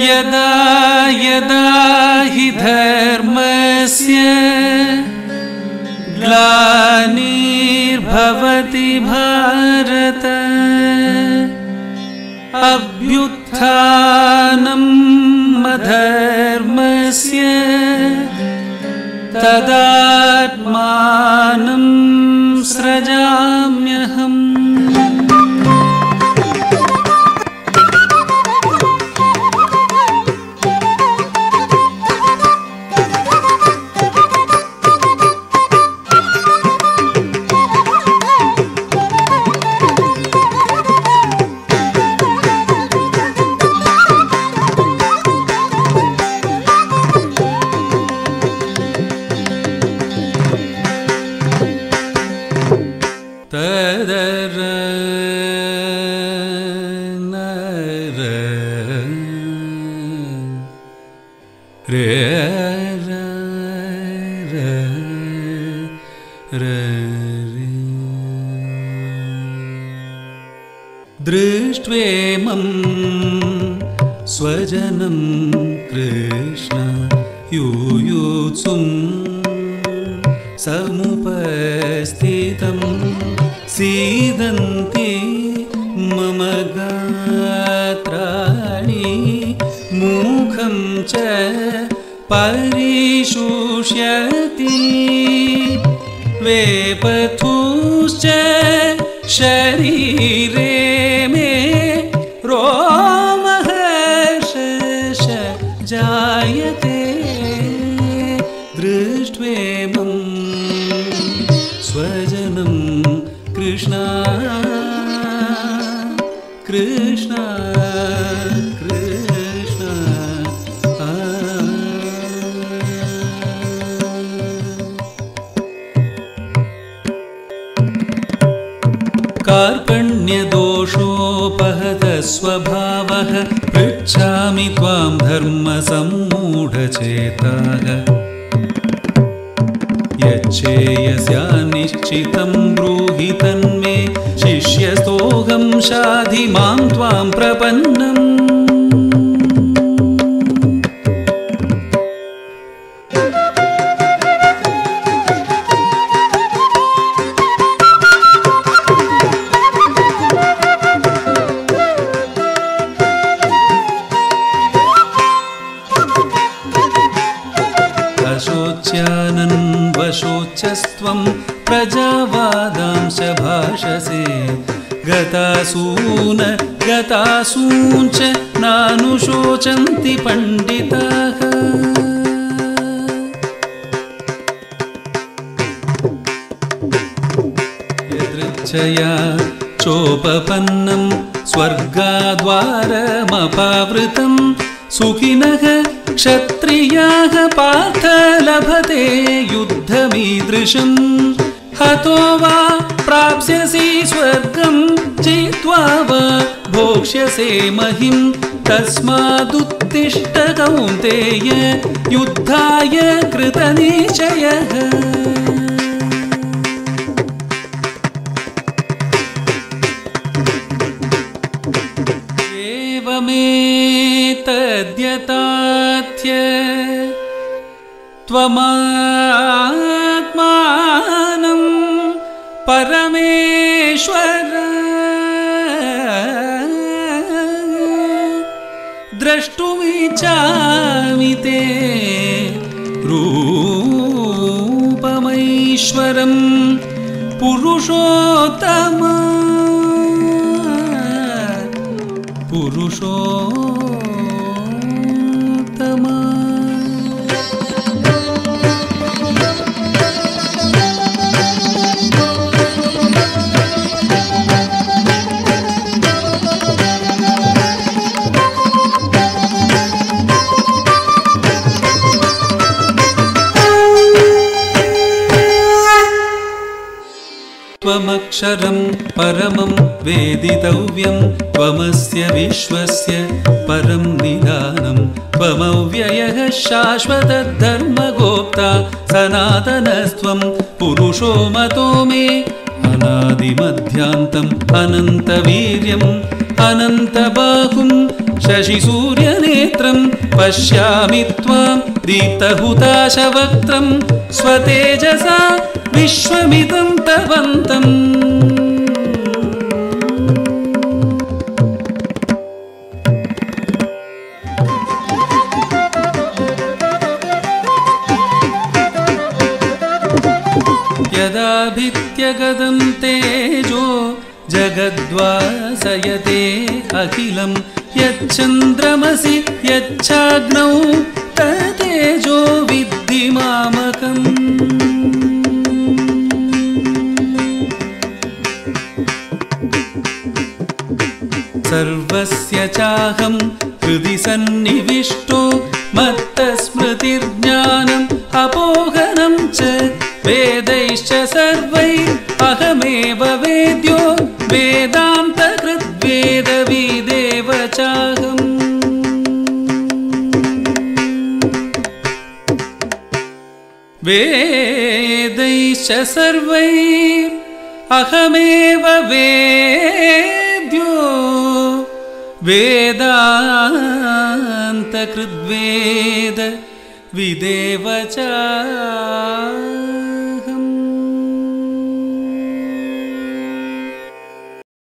यदा यदा हि धर्मस्य ग्लानिर्भवति भारत अभ्युत्थानम् अधर्मस्य तदात्मानं सृजाम्यहम्। दृष्ट्वेमं स्वजनं कृष्ण युयुत्सुं समुपस्थितं सीदन्ति मम गात्राणि मुखं च परिशुष्यति वेपथुश्च शरीरे मे रोमहर्षश्च जायते दृष्ट्वेमं स्वजनं कृष्ण कृष्ण कृष्ण कार्पण्यदोषोपहत स्वभावः पृच्छामि त्वां धर्मसम्मूढचेताः यच्छेयस्यानिश्चितं ब्रूहि तन्मे शिष्यस्तोऽहं शाधि मां त्वां प्रपन्नम्। वशोच्चस्त्वं प्रजावादांश भाषसे गतासून गतासूञ्च नानुशोचन्ति पण्डिताः यदृच्छया चोपपन्नं स्वर्गाद्वारमपावृतं सुखिनः क्षत्रियाः पार्थ लभते युद्धमीदृशम् हतो वा प्राप्स्यसि स्वर्गं जित्वा वा भोक्ष्यसे महिं तस्मादुत्तिष्ठ कौन्तेय युद्धाय कृतनिश्चयः। एवमेतद्यथाथ्य त्वमात्मानं परमेश्वर द्रष्टुमिच्छामि ते रूपमैश्वरं पुरुषोत्तम पुरुषोत्तम। त्वमक्षरं परमं वेदितव्यं त्वमस्य विश्वस्य परं निधानं त्वमव्ययः शाश्वतधर्मगोप्ता सनातनस्त्वं पुरुषो मतो मे अनादिमध्यान्तम् अनन्तवीर्यं अनन्तबाहुं शशिसूर्यनेत्रं पश्यामि त्वां दीप्तहुताशवक्त्रं स्वतेजसा विश्वमिदं तवन्तम् यदाभित्यगदं तेजो जगद्वासयते अखिलं यच्चन्द्रमसि यच्चाग्नौ ततेजो विद्धि मामकम् सर्वस्य चाहं हृदि सन्निविष्टो मत्तस्मृतिर्ज्ञानम् अपोहनं च वेदैश्च सर्वैरहमेव वेद्यो वेदान्तकृद्वेदविदेव चाहम् वेदैश्च सर्वैरहमेव वेद्यो वेदान्तकृद्वेद विदेव च